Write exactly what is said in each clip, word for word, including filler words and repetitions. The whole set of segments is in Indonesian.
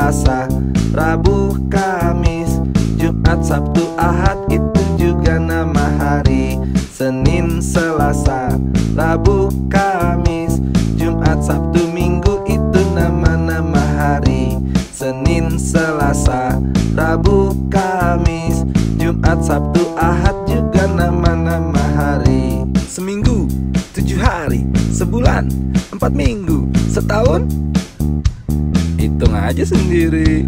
Selasa, Rabu, Kamis, Jumat, Sabtu, Ahad itu juga nama hari. Senin, Selasa, Rabu, Kamis, Jumat, Sabtu, Minggu itu nama-nama hari. Senin, Selasa, Rabu, Kamis, Jumat, Sabtu, Ahad juga nama-nama hari. Seminggu, tujuh hari, sebulan, empat minggu, setahun, hitung aja sendiri.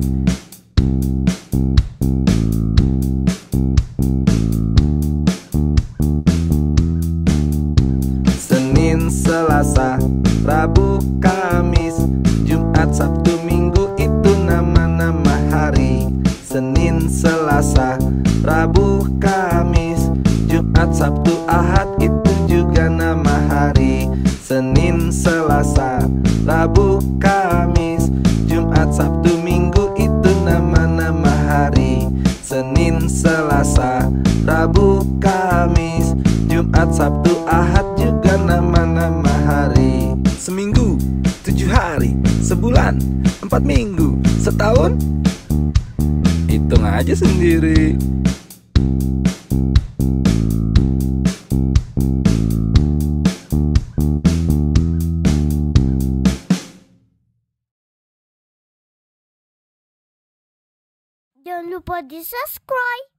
Senin, Selasa, Rabu, Kamis, Jumat, Sabtu, Minggu itu nama-nama hari. Senin, Selasa, Rabu, Kamis, Jumat, Sabtu, Ahad itu juga nama hari. Senin, Selasa, Rabu, Kamis, Jumat, Sabtu, Minggu itu nama-nama hari. Senin, Selasa, Rabu, Kamis, Jumat, Sabtu, Ahad juga nama-nama hari. Seminggu, tujuh hari, sebulan, empat minggu, setahun, hitung aja sendiri. Jangan lupa di subscribe.